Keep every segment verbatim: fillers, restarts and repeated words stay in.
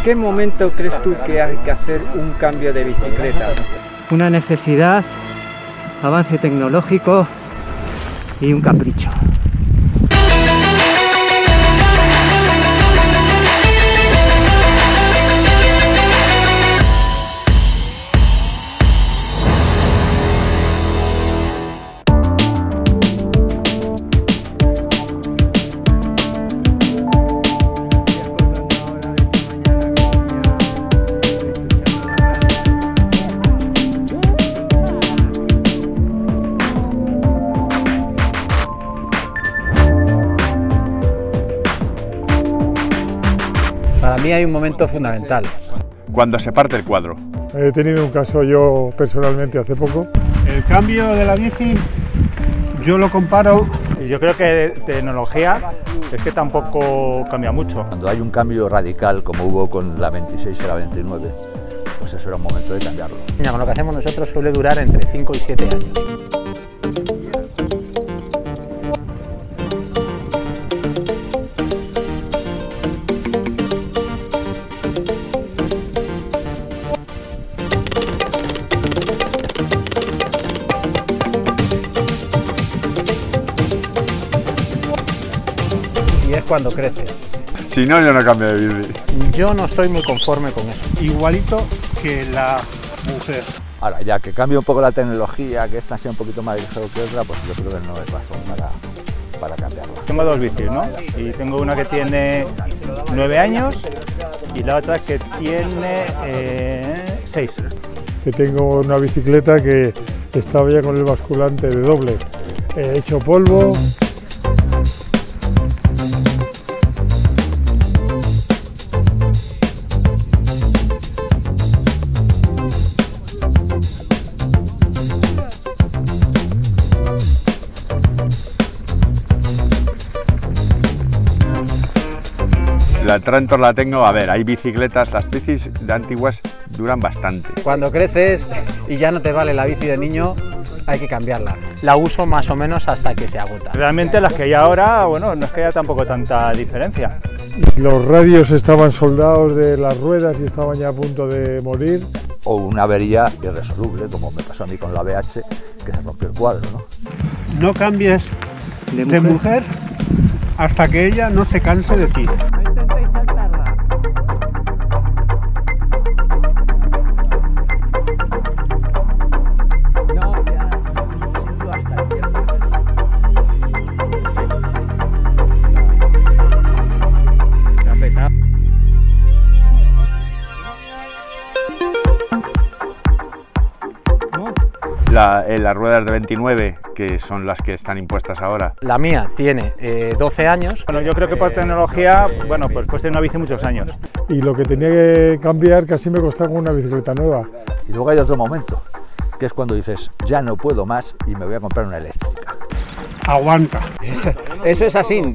qué momento crees tú que hay que hacer un cambio de bicicleta? Una necesidad, avance tecnológico y un capricho. Para mí hay un momento fundamental. Cuando se parte el cuadro. He tenido un caso yo personalmente hace poco. El cambio de la bici, yo lo comparo... Yo creo que de tecnología es que tampoco cambia mucho. Cuando hay un cambio radical, como hubo con la veintiséis y la veintinueve, pues eso era un momento de cambiarlo. Con lo que hacemos nosotros suele durar entre cinco y siete años. Y es cuando creces. Si no, yo no cambio de bici. Yo no estoy muy conforme con eso. Igualito que la mujer. Ahora, ya que cambie un poco la tecnología, que esta sea un poquito más ligero que otra, pues yo creo que no es razón para, para cambiarla. Tengo dos bicis, ¿no? Y tengo una que tiene nueve años y la otra que tiene eh, seis. Que tengo una bicicleta que estaba ya con el basculante de doble. He hecho polvo. La Trantor la tengo, a ver, hay bicicletas, las bicis de antiguas duran bastante. Cuando creces y ya no te vale la bici de niño, hay que cambiarla. La uso más o menos hasta que se agota. Realmente las que hay ahora, bueno, no es que haya tampoco tanta diferencia. Los radios estaban soldados de las ruedas y estaban ya a punto de morir. O una avería irresoluble, como me pasó a mí con la B H, que se rompió el cuadro, ¿no? No cambies ¿De de mujer? mujer hasta que ella no se canse de ti. La, eh, las ruedas de veintinueve, que son las que están impuestas ahora. La mía tiene eh, doce años. Bueno, yo creo que por tecnología, bueno, pues puedes tener una bici muchos años. Y lo que tenía que cambiar casi me costaba con una bicicleta nueva. Y luego hay otro momento, que es cuando dices, ya no puedo más y me voy a comprar una eléctrica. Aguanta. Eso, eso es así.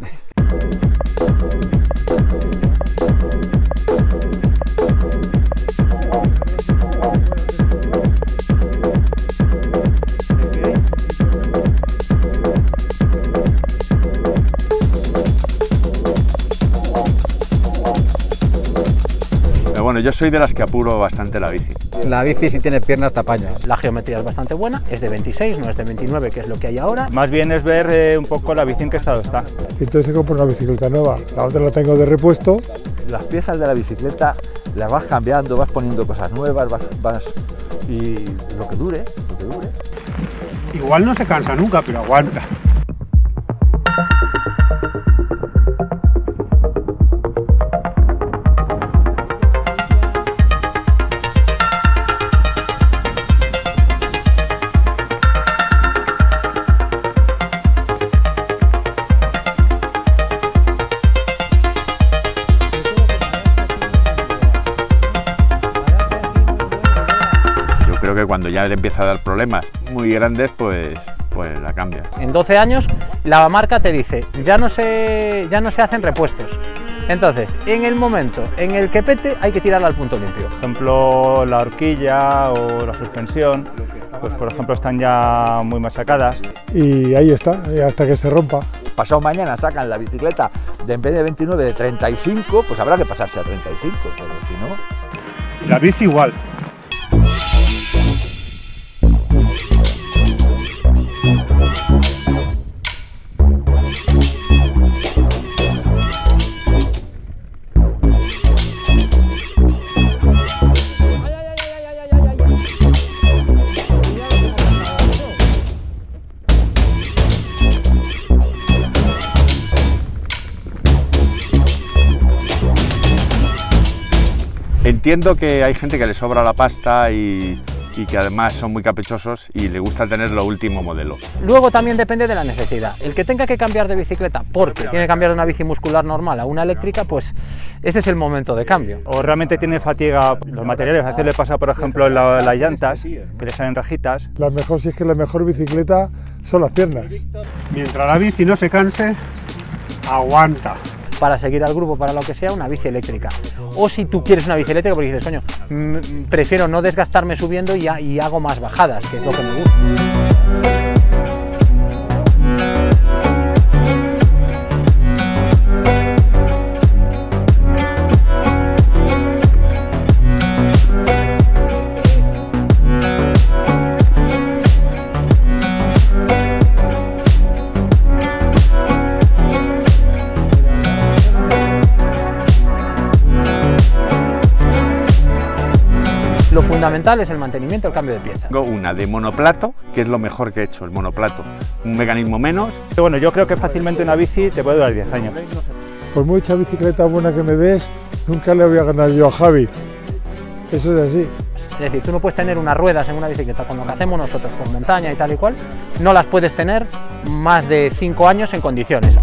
Pero bueno, yo soy de las que apuro bastante la bici. La bici si tiene piernas tapañas. La geometría es bastante buena, es de veintiséis, no es de veintinueve, que es lo que hay ahora. Más bien es ver eh, un poco la bici en qué estado está. Entonces se compra una bicicleta nueva. La otra la tengo de repuesto. Las piezas de la bicicleta las vas cambiando, vas poniendo cosas nuevas, vas, vas y lo que dure, lo que dure. Igual no se cansa nunca, pero aguanta. Creo que cuando ya te empieza a dar problemas muy grandes, pues, pues la cambias. En doce años la marca te dice, ya no se, ya no se hacen repuestos. Entonces, en el momento en el que pete, hay que tirarla al punto limpio. Por ejemplo, la horquilla o la suspensión, pues por ejemplo están ya muy machacadas. Y ahí está, hasta que se rompa. pasado mañana sacan la bicicleta de en vez de veintinueve de treinta y cinco, pues habrá que pasarse a treinta y cinco, pero si no... La bici igual. Entiendo que hay gente que le sobra la pasta y, y que además son muy caprichosos y le gusta tener lo último modelo. Luego también depende de la necesidad. El que tenga que cambiar de bicicleta porque tiene que cambiar de una bici muscular normal a una eléctrica, pues ese es el momento de cambio. O realmente tiene fatiga los materiales, a veces le pasa por ejemplo en la, las llantas, que le salen rajitas. La mejor, si es que la mejor bicicleta son las piernas. Mientras la bici no se canse, aguanta. Para seguir al grupo, para lo que sea, una bici eléctrica. O si tú quieres una bici eléctrica porque dices, coño, prefiero no desgastarme subiendo y, y hago más bajadas, que es lo que me gusta. Lo fundamental es el mantenimiento, el cambio de pieza. Tengo una de monoplato, que es lo mejor que he hecho, el monoplato. Un mecanismo menos. Bueno, yo creo que fácilmente una bici te puede durar diez años. Por mucha bicicleta buena que me des, nunca le voy a ganar yo a Javi. Eso es así. Es decir, tú no puedes tener unas ruedas en una bicicleta con lo que hacemos nosotros por montaña y tal y cual, no las puedes tener más de cinco años en condiciones.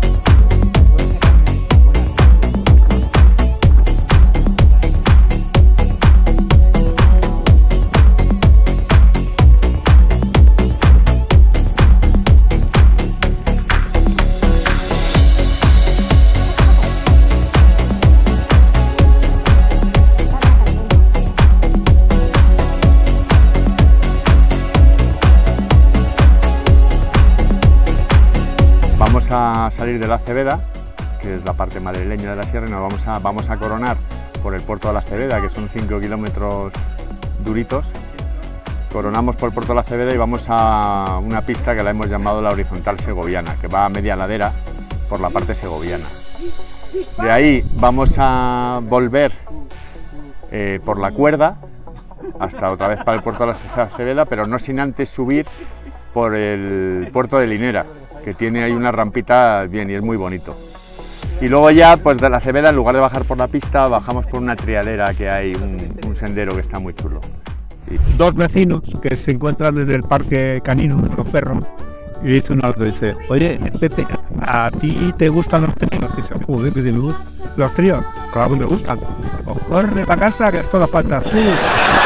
Vamos a salir de la Cebeda, que es la parte madrileña de la sierra, y nos vamos a, vamos a coronar por el puerto de la Cebeda, que son cinco kilómetros duritos. Coronamos por el puerto de la Cebeda y vamos a una pista que la hemos llamado la horizontal segoviana, que va a media ladera por la parte segoviana. De ahí vamos a volver eh, por la cuerda hasta otra vez para el puerto de la Cebeda, pero no sin antes subir por el puerto de Linera, que tiene ahí una rampita bien y es muy bonito. Y luego ya, pues de la Cebeda, en lugar de bajar por la pista, bajamos por una trialera que hay, un, un sendero que está muy chulo. Y... Dos vecinos que se encuentran desde el parque canino de los perros, y le dice uno al otro, dice, oye, Pepe, ¿a ti te gustan los tríos? Y dice, joder, que si me gustan los tríos, claro que me gustan. O corre para casa que esto lo faltas tú.